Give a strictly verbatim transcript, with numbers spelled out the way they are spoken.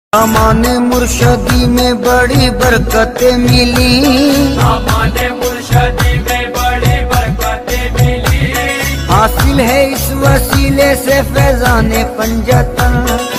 सामाने मुर्शदी में बड़ी बरकतें मिली, सामाने मुर्शदी में बड़ी बरकतें मिली। हासिल है इस वसीले से फैजाने पंजतन,